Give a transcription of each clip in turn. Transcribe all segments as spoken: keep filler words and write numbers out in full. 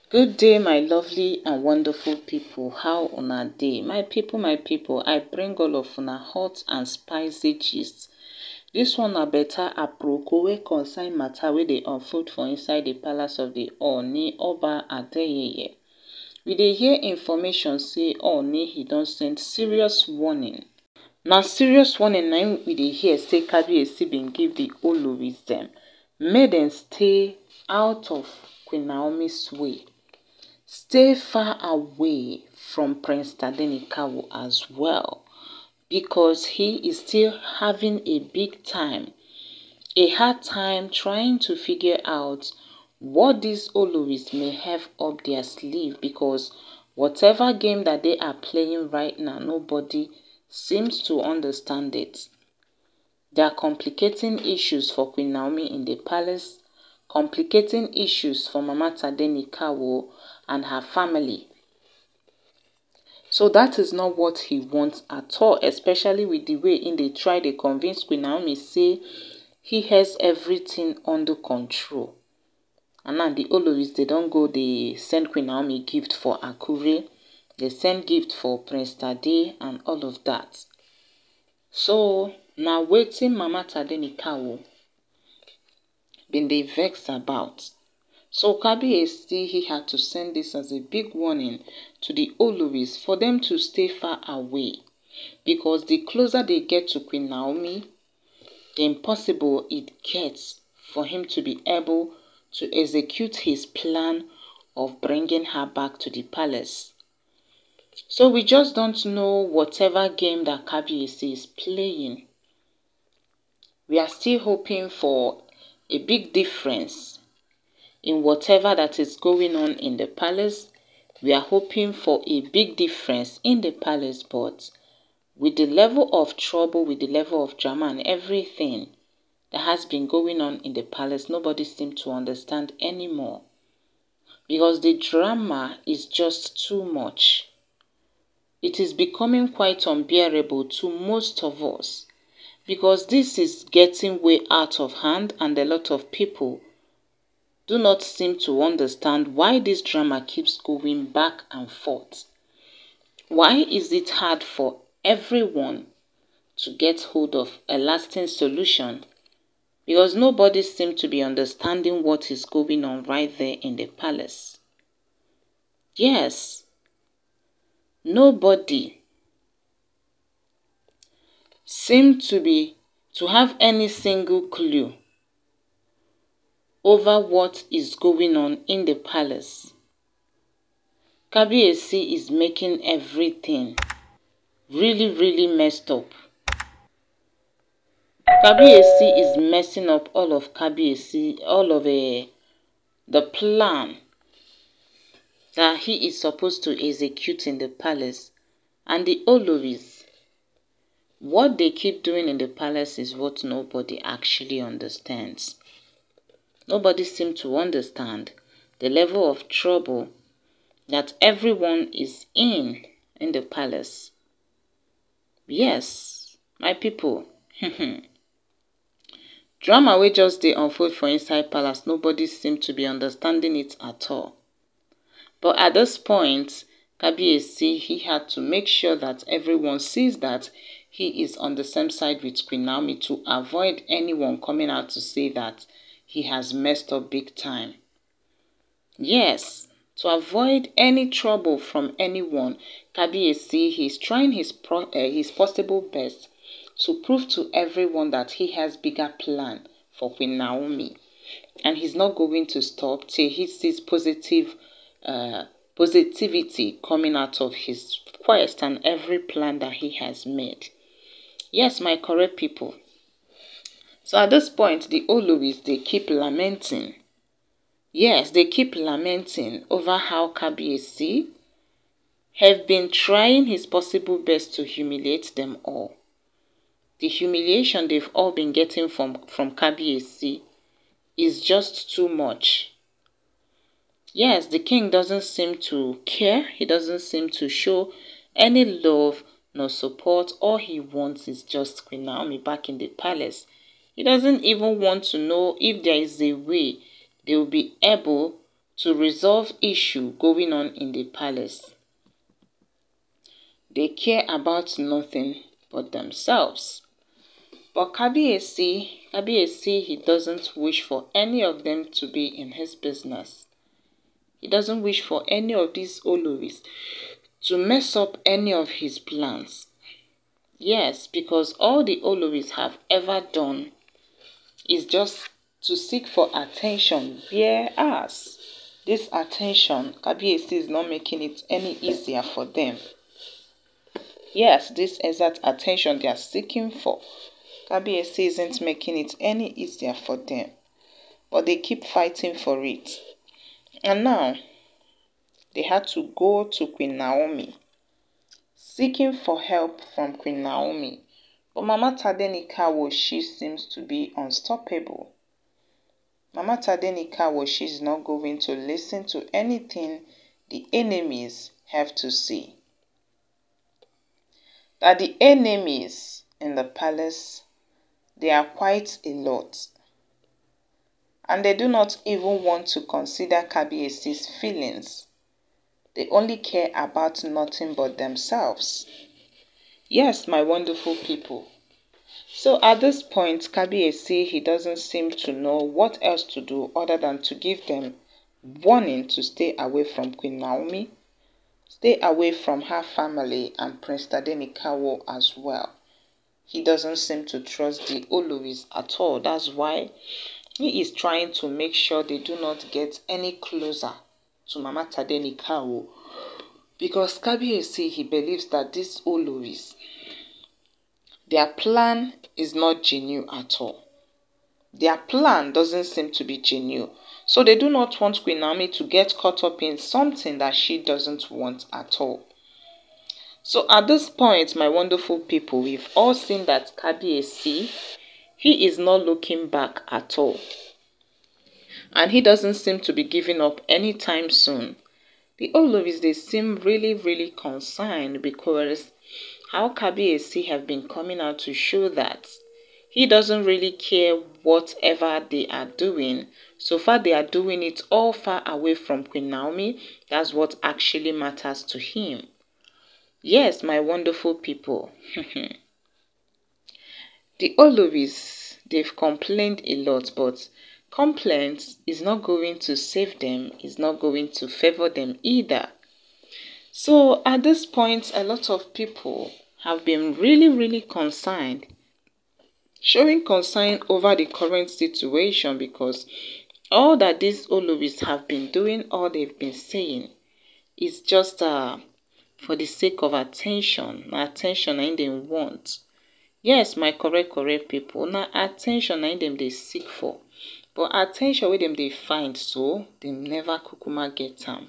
Good day, my lovely and wonderful people. How una dey? My people, my people, I bring all of una hot and spicy gist. This one na better aproko wey concern matter wey dey unfold for inside the palace of the Ooni Oba Adeyeye. We dey hear information say Ooni he don send serious warning. Na serious warning na im we dey hear say Kabiyesi bin give the oloris dem make dem stay out of Queen Naomi's way. Stay far away from Prince Tadenikawo as well, because he is still having a big time, a hard time trying to figure out what these oloris may have up their sleeve, because whatever game that they are playing right now, nobody seems to understand it. There are complicating issues for Queen Naomi in the palace, complicating issues for Mama Tadenikawo and her family. So that is not what he wants at all, especially with the way in they try to convince Queen Naomi say he has everything under control. And now the oloris, they don't go, they send Queen Naomi gift for Akure, they send gift for Prince Tade and all of that. So now waiting Mama Tadenikawo been they vex about. So Kabiyesi, he had to send this as a big warning to the oloris for them to stay far away, because the closer they get to Queen Naomi, the impossible it gets for him to be able to execute his plan of bringing her back to the palace. So we just don't know whatever game that Kabiyesi is playing. We are still hoping for a big difference in whatever that is going on in the palace. We are hoping for a big difference in the palace, but with the level of trouble, with the level of drama and everything that has been going on in the palace, nobody seems to understand anymore, because the drama is just too much. It is becoming quite unbearable to most of us, because this is getting way out of hand, and a lot of people do not seem to understand why this drama keeps going back and forth. Why is it hard for everyone to get hold of a lasting solution? Because nobody seems to be understanding what is going on right there in the palace. Yes, nobody seems to be to have any single clue over what is going on in the palace. Kabiyesi is making everything really, really messed up. Kabiyesi is messing up all of Kabiyesi, all of uh, the plan that he is supposed to execute in the palace. And the oloris, what they keep doing in the palace is what nobody actually understands. Nobody seems to understand the level of trouble that everyone is in in the palace. Yes, my people. Drama wey just dey unfold for inside palace, nobody seems to be understanding it at all. But at this point, Kabiyesi, he had to make sure that everyone sees that he is on the same side with Queen Naomi, to avoid anyone coming out to say that he has messed up big time. Yes, to avoid any trouble from anyone, Kabiyesi, he is trying his, pro uh, his possible best to prove to everyone that he has bigger plan for Queen Naomi. And he's not going to stop till he sees positive uh, positivity coming out of his quest and every plan that he has made. Yes, my correct people. So at this point, the oloris, they keep lamenting. Yes, they keep lamenting over how Kabiyesi have been trying his possible best to humiliate them all. The humiliation they've all been getting from, from Kabiyesi is just too much. Yes, the king doesn't seem to care. He doesn't seem to show any love nor support. All he wants is just Queen Naomi back in the palace. He doesn't even want to know if there is a way they will be able to resolve issue going on in the palace. They care about nothing but themselves. But Kabiyesi, Kabiyesi, he doesn't wish for any of them to be in his business. He doesn't wish for any of these oloris to mess up any of his plans. Yes, because all the oloris have ever done is just to seek for attention, whereas this attention, Kabiyesi is not making it any easier for them. Yes, this exact attention they are seeking for, Kabiyesi isn't making it any easier for them. But they keep fighting for it. And now, they had to go to Queen Naomi, seeking for help from Queen Naomi. But Mama Tadenikawo, she seems to be unstoppable. Mama Tadenikawo, she is not going to listen to anything the enemies have to say. That the enemies in the palace, they are quite a lot. And they do not even want to consider Kabiyesi's feelings. They only care about nothing but themselves. Yes, my wonderful people. So at this point, Kabiyesi, he doesn't seem to know what else to do other than to give them warning to stay away from Queen Naomi, stay away from her family and Prince Tadenikawo as well. He doesn't seem to trust the Oloris at all. That's why he is trying to make sure they do not get any closer to Mama Tadenikawo. Because Kabiyesi, he believes that these Oloris, their plan is not genuine at all. Their plan doesn't seem to be genuine. So they do not want Queen Naomi to get caught up in something that she doesn't want at all. So at this point, my wonderful people, we've all seen that Kabiyesi, he is not looking back at all. And he doesn't seem to be giving up anytime soon. The Oloris, they seem really, really concerned because how Kabiyesi have been coming out to show that he doesn't really care whatever they are doing. So far, they are doing it all far away from Queen Naomi. That's what actually matters to him. Yes, my wonderful people. The Oloris, they've complained a lot, but complaints is not going to save them, is not going to favor them either. So at this point, a lot of people have been really, really concerned, showing concern over the current situation, because all that these Oloris have been doing, all they've been saying, is just uh, for the sake of attention. Attention I they want. Yes, my correct, correct people. Now attention I them they seek for. But attention with them they find, so they never kukuma get them.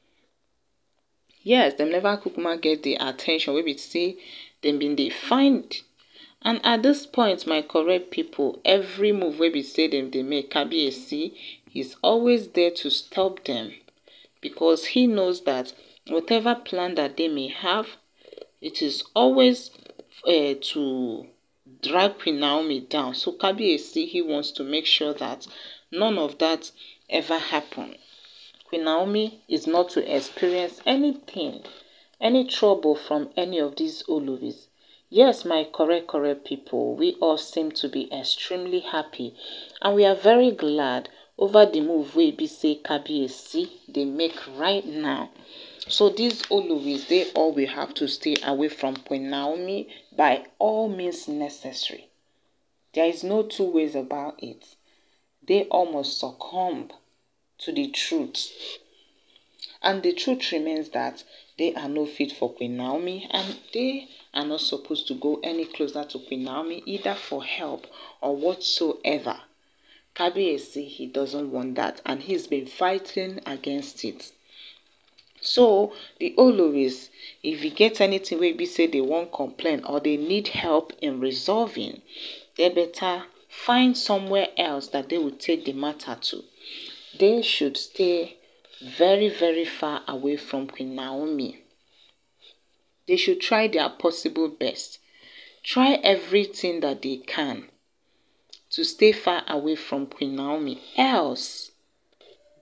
Yes, them never kukuma get the attention. We be say them been they find. And at this point, my correct people, every move we be say them they make, Kabiyesi, he's always there to stop them. Because he knows that whatever plan that they may have, it is always uh, to drag Queen Naomi down. So Kabiyesi, he wants to make sure that none of that ever happen. Queen Naomi is not to experience anything, any trouble from any of these Oloris. Yes, my correct, correct people, we all seem to be extremely happy. And we are very glad over the move we be say Kabiyesi they make right now. So these Oloris, they all will have to stay away from Queen Naomi by all means necessary. There is no two ways about it. They almost succumb to the truth. And the truth remains that they are no fit for Queen Naomi, and they are not supposed to go any closer to Queen Naomi, either for help or whatsoever. Kabiyesi, he doesn't want that, and he's been fighting against it. So the Oloris, if you get anything where be say they won't complain or they need help in resolving, they better find somewhere else that they will take the matter to. They should stay very, very far away from Queen Naomi. They should try their possible best. Try everything that they can to stay far away from Queen Naomi. Else,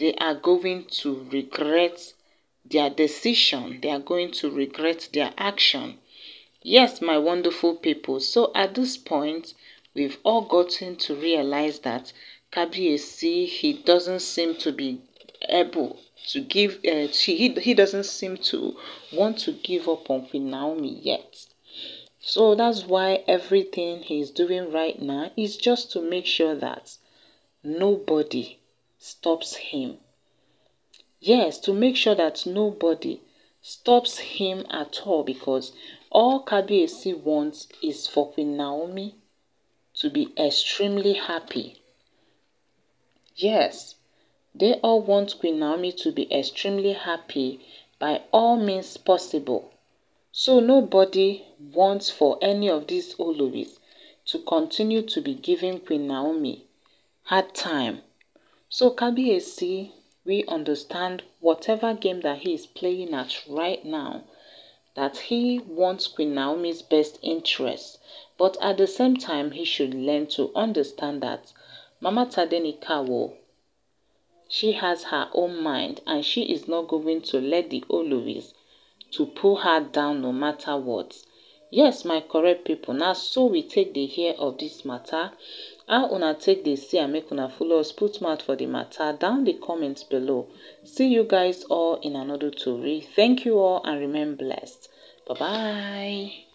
they are going to regret their decision. They are going to regret their action. Yes, my wonderful people. So at this point, we've all gotten to realize that Kabiyesi, he doesn't seem to be able to give, uh, he, he doesn't seem to want to give up on Queen Naomi yet. So that's why everything he's doing right now is just to make sure that nobody stops him. Yes, to make sure that nobody stops him at all, because all Kabiyesi wants is for Queen Naomi to be extremely happy. Yes, they all want Queen Naomi to be extremely happy by all means possible. So nobody wants for any of these oloris to continue to be giving Queen Naomi hard time. So Kabiyesi, we understand whatever game that he is playing at right now, that he wants Queen Naomi's best interest. But at the same time, he should learn to understand that Mama Tadenikawo, she has her own mind, and she is not going to let the oloris to pull her down no matter what. Yes, my correct people, now so we take the hear of this matter. How una take the see and make una follow us put mouth for the matter down the comments below. See you guys all in another story. Thank you all and remain blessed. Bye bye.